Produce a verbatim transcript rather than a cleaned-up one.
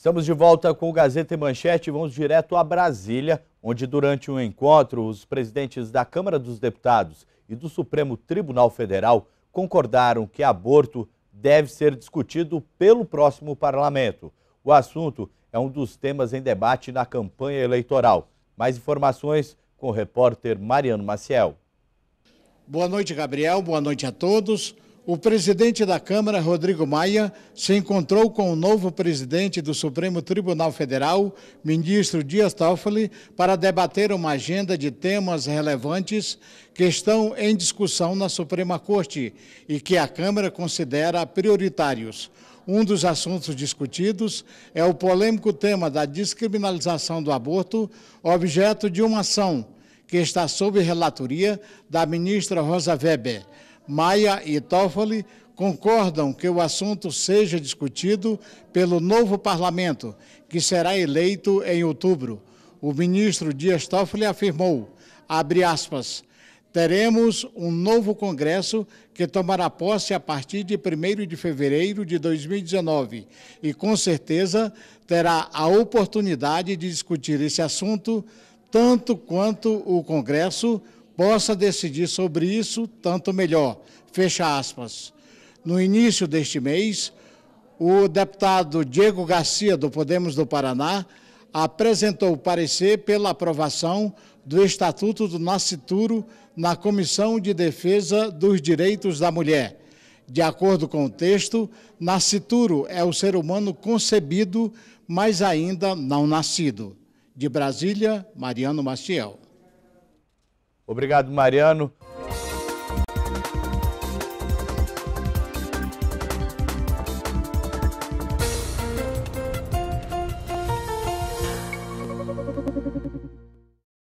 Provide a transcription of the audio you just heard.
Estamos de volta com o Gazeta e Manchete e vamos direto a Brasília, onde durante um encontro os presidentes da Câmara dos Deputados e do Supremo Tribunal Federal concordaram que aborto deve ser discutido pelo próximo parlamento. O assunto é um dos temas em debate na campanha eleitoral. Mais informações com o repórter Mariano Maciel. Boa noite, Gabriel. Boa noite a todos. O presidente da Câmara, Rodrigo Maia, se encontrou com o novo presidente do Supremo Tribunal Federal, ministro Dias Toffoli, para debater uma agenda de temas relevantes que estão em discussão na Suprema Corte e que a Câmara considera prioritários. Um dos assuntos discutidos é o polêmico tema da descriminalização do aborto, objeto de uma ação que está sob relatoria da ministra Rosa Weber. Maia e Toffoli concordam que o assunto seja discutido pelo novo parlamento, que será eleito em outubro. O ministro Dias Toffoli afirmou, abre aspas, teremos um novo Congresso que tomará posse a partir de primeiro de fevereiro de dois mil e dezenove e, com certeza, terá a oportunidade de discutir esse assunto tanto quanto o Congresso possa decidir sobre isso, tanto melhor. Fecha aspas. No início deste mês, o deputado Diego Garcia, do Podemos do Paraná, apresentou parecer pela aprovação do Estatuto do Nascituro na Comissão de Defesa dos Direitos da Mulher. De acordo com o texto, nascituro é o ser humano concebido, mas ainda não nascido. De Brasília, Mariano Maciel. Obrigado, Mariano.